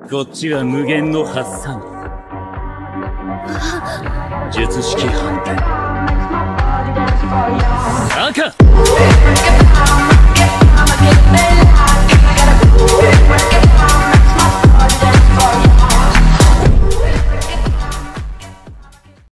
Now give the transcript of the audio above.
こっちは無限の発散。術式発